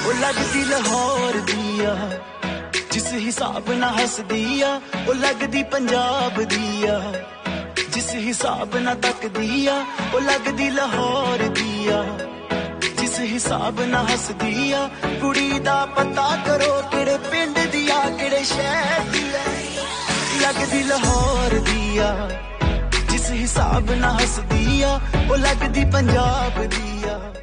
ओ लगदी लाहौर दिया जिस हिसाब ना हसदी आ ओ लगदी पंजाब दिया जिस हिसाब ना तकदी आ ओ लगदी लाहौर दिया जिस हिसाब ना हसदी आ कुड़ी दा पता करो किड़े पिंड दिया किड़े शहर दिया लगदी लाहौर दिया जिस हिसाब ना हसदी आ ओ लगदी पंजाब दिया।